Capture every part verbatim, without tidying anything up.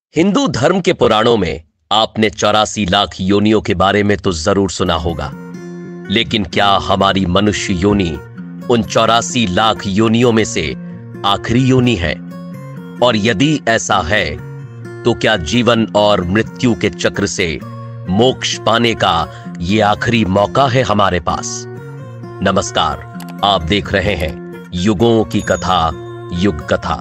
हिंदू धर्म के पुराणों में आपने चौरासी लाख योनियों के बारे में तो जरूर सुना होगा, लेकिन क्या हमारी मनुष्य योनि उन चौरासी लाख योनियों में से आखिरी योनि है? और यदि ऐसा है तो क्या जीवन और मृत्यु के चक्र से मोक्ष पाने का यह आखिरी मौका है हमारे पास? नमस्कार, आप देख रहे हैं युगों की कथा, युग कथा।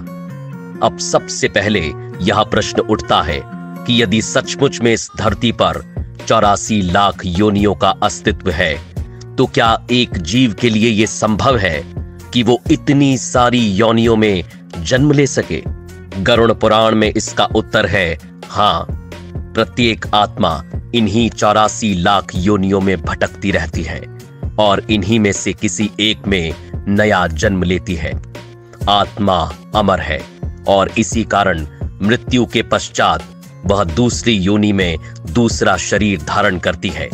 अब सबसे पहले यह प्रश्न उठता है कि यदि सचमुच में इस धरती पर चौरासी लाख योनियों का अस्तित्व है, तो क्या एक जीव के लिए यह संभव है कि वो इतनी सारी योनियों में जन्म ले सके? गरुड़ पुराण में इसका उत्तर है हां। प्रत्येक आत्मा इन्हीं चौरासी लाख योनियों में भटकती रहती है और इन्हीं में से किसी एक में नया जन्म लेती है। आत्मा अमर है और इसी कारण मृत्यु के पश्चात वह दूसरी योनि में दूसरा शरीर धारण करती है।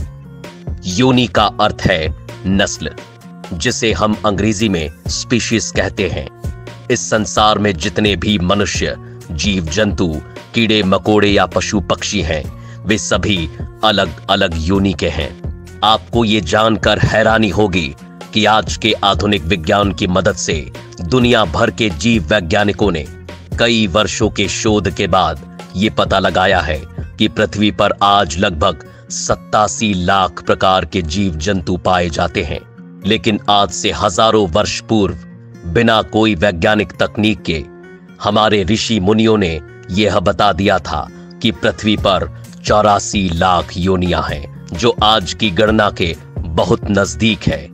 योनि का अर्थ है नस्ल, जिसे हम अंग्रेजी में स्पीशीज कहते हैं। इस संसार में जितने भी मनुष्य, जीव जंतु, कीड़े मकोड़े या पशु पक्षी हैं, वे सभी अलग अलग योनि के हैं। आपको ये जानकर हैरानी होगी कि आज के आधुनिक विज्ञान की मदद से दुनिया भर के जीव वैज्ञानिकों ने कई वर्षों के शोध के बाद ये पता लगाया है कि पृथ्वी पर आज लगभग सत्तासी लाख प्रकार के जीव जंतु पाए जाते हैं। लेकिन आज से हजारों वर्ष पूर्व बिना कोई वैज्ञानिक तकनीक के हमारे ऋषि मुनियों ने यह बता दिया था कि पृथ्वी पर चौरासी लाख योनियां हैं, जो आज की गणना के बहुत नजदीक है।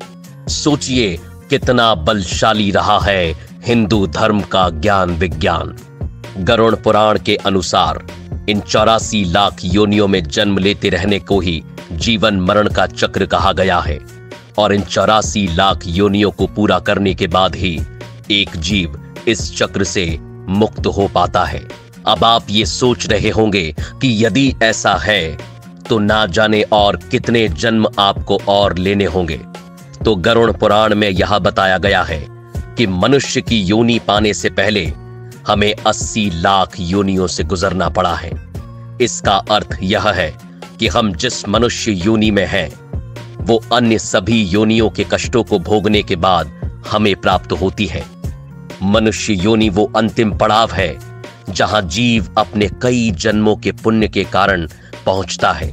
सोचिए कितना बलशाली रहा है हिंदू धर्म का ज्ञान विज्ञान। गरुड़ पुराण के अनुसार इन चौरासी लाख योनियों में जन्म लेते रहने को ही जीवन मरण का चक्र कहा गया है और इन चौरासी लाख योनियों को पूरा करने के बाद ही एक जीव इस चक्र से मुक्त हो पाता है। अब आप ये सोच रहे होंगे कि यदि ऐसा है तो ना जाने और कितने जन्म आपको और लेने होंगे। तो गरुड़ पुराण में यह बताया गया है कि मनुष्य की योनि पाने से पहले हमें अस्सी लाख योनियों से गुजरना पड़ा है। इसका अर्थ यह है कि हम जिस मनुष्य योनि में हैं, वो अन्य सभी योनियों के कष्टों को भोगने के बाद हमें प्राप्त होती है। मनुष्य योनि वो अंतिम पड़ाव है जहां जीव अपने कई जन्मों के पुण्य के कारण पहुंचता है।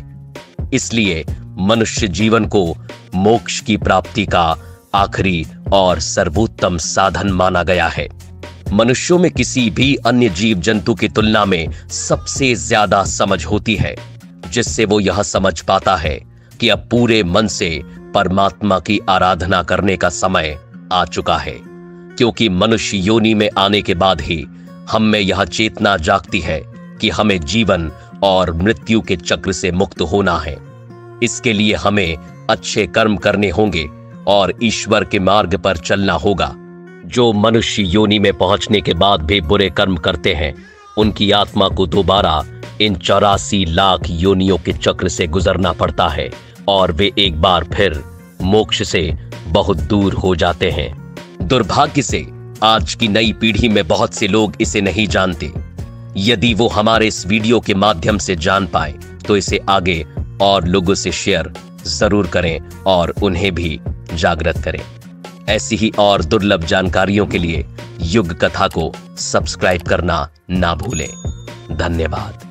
इसलिए मनुष्य जीवन को मोक्ष की प्राप्ति का आखिरी और सर्वोत्तम साधन माना गया है। मनुष्यों में किसी भी अन्य जीव जंतु की तुलना में सबसे ज्यादा समझ होती है, जिससे वो यह समझ पाता है कि अब पूरे मन से परमात्मा की आराधना करने का समय आ चुका है। क्योंकि मनुष्य योनि में आने के बाद ही हम में यह चेतना जागती है कि हमें जीवन और मृत्यु के चक्र से मुक्त होना है। इसके लिए हमें अच्छे कर्म करने होंगे और ईश्वर के मार्ग पर चलना होगा। जो मनुष्य योनि में पहुंचने के बाद भी बुरे कर्म करते हैं, उनकी आत्मा को दोबारा इन चौरासी लाख योनियों के चक्र से गुजरना पड़ता है और वे एक बार फिर मोक्ष से बहुत दूर हो जाते हैं। दुर्भाग्य से आज की नई पीढ़ी में बहुत से लोग इसे नहीं जानते। यदि वो हमारे इस वीडियो के माध्यम से जान पाए तो इसे आगे और लोगों से शेयर जरूर करें और उन्हें भी जागृत करें। ऐसी ही और दुर्लभ जानकारियों के लिए युग कथा को सब्सक्राइब करना ना भूलें। धन्यवाद।